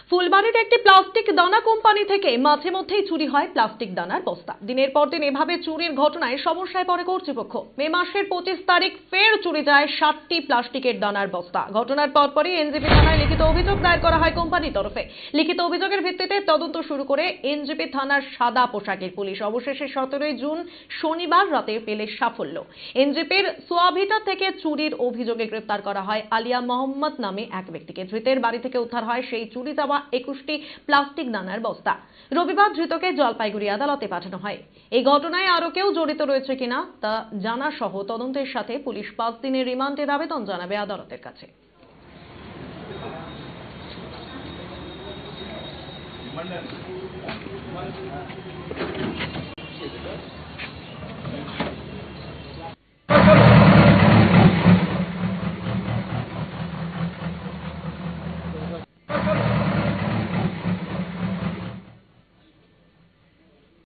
ফুলবাড়ির একটি প্লাস্টিক দানা কোম্পানি থেকে মাঝে মধ্যেই চুরি হয় প্লাস্টিক দানার বস্তা। দিনের পর দিন এভাবে চুরির ঘটনায় সমস্যায় পড়ে কর্তৃপক্ষ। মে মাসের 25 তারিখ ফের চুরি যায় 60টি প্লাস্টিকের দানার বস্তা। ঘটনার পরপরই এনজেপি থানায় লিখিত অভিযোগ দায়ের করা হয় কোম্পানির তরফে। লিখিত অভিযোগের ভিত্তিতে তদন্ত শুরু করে এনজেপি থানার সাদা পোশাকের পুলিশ। অবশেষে 17 জুন শনিবার রাতে পেলে সাফল্য। এনজেপির সোয়াভিটা থেকে চুরির অভিযোগে গ্রেপ্তার করা হয় আলিয়া মোহাম্মদ নামে এক ব্যক্তিকে। ধৃতের বাড়ি থেকে উদ্ধার হয় সেই চুরি যাওয়া 21টি প্লাস্টিক দানার বস্তা। রবিবার ধৃতকে জলপাইগুড়ি আদালতে পাঠানো হয়। এই ঘটনায় আরো কেউ জড়িত রয়েছে কিনা তা জানা সহ তদন্তের সাথে পুলিশ 5 দিনের রিমান্ডের আবেদন জানাবে আদালতের কাছে।